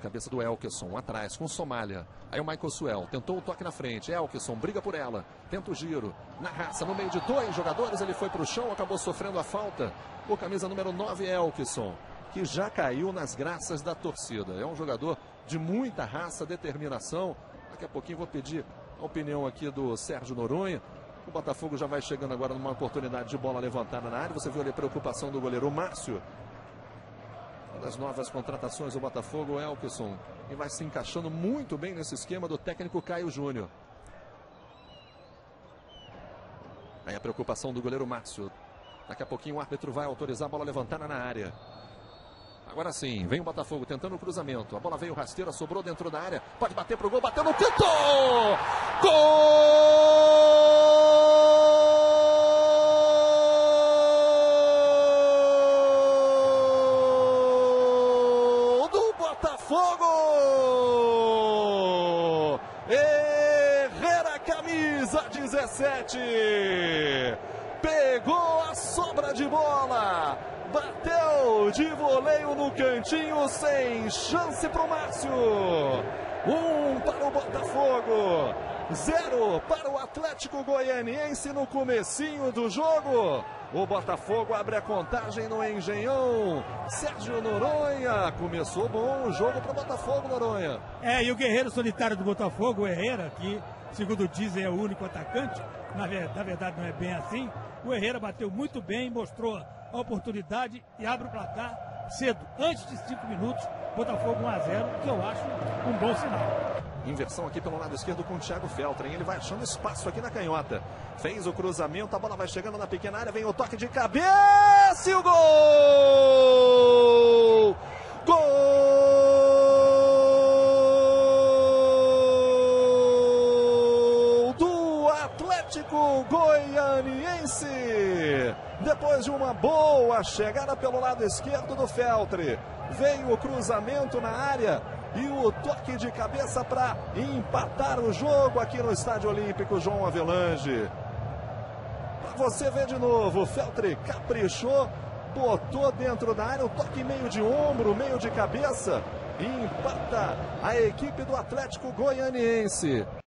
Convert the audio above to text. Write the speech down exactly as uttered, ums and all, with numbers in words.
Cabeça do Elkeson, atrás, com Somália. Aí o Michael Suel, tentou o toque na frente. Elkeson, briga por ela. Tenta o giro. Na raça, no meio de dois jogadores, ele foi para o chão, acabou sofrendo a falta. O camisa número nove, Elkeson, que já caiu nas graças da torcida. É um jogador de muita raça, determinação. Daqui a pouquinho vou pedir a opinião aqui do Sérgio Noronha. O Botafogo já vai chegando agora numa oportunidade de bola levantada na área. Você viu ali a preocupação do goleiro Márcio. Uma das novas contratações do Botafogo, o Elkeson, e vai se encaixando muito bem nesse esquema do técnico Caio Júnior. Aí a preocupação do goleiro Márcio. Daqui a pouquinho o árbitro vai autorizar a bola levantada na área. Agora sim, vem o Botafogo tentando o cruzamento. A bola veio rasteira, sobrou dentro da área. Pode bater pro gol, bateu no canto! Gol do Botafogo! Herrera, camisa dezessete. Pegou a sobra de bola. Bateu de voleio no cantinho, sem chance para o Márcio. Um para o Botafogo, zero para o Atlético Goianiense no comecinho do jogo. O Botafogo abre a contagem no Engenhão. Sérgio Noronha, começou bom o jogo para o Botafogo, Noronha. É, e o guerreiro solitário do Botafogo, o Herrera, que segundo dizem é o único atacante, na verdade não é bem assim. O Herrera bateu muito bem, mostrou a oportunidade e abre o placar cedo, antes de cinco minutos, Botafogo um a zero, que eu acho um bom sinal. Inversão aqui pelo lado esquerdo com o Thiago Feltrin, ele vai achando espaço aqui na canhota. Fez o cruzamento, a bola vai chegando na pequena área, vem o toque de cabeça e o gol! Gol do Atlético Goianiense! Depois de uma boa chegada pelo lado esquerdo do Feltrin, veio o cruzamento na área e o toque de cabeça para empatar o jogo aqui no Estádio Olímpico João Avelange. Para você ver de novo, o Feltrin caprichou, botou dentro da área, o toque meio de ombro, meio de cabeça, e empata a equipe do Atlético Goianiense.